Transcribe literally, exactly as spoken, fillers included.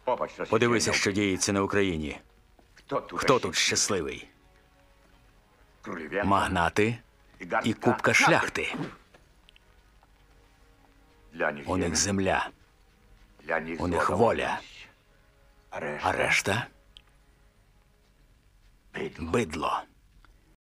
Подивися, що діється на Україні. Хто тут щасливий? Магнати і купка шляхти. У них земля, у них воля, а решта – бидло.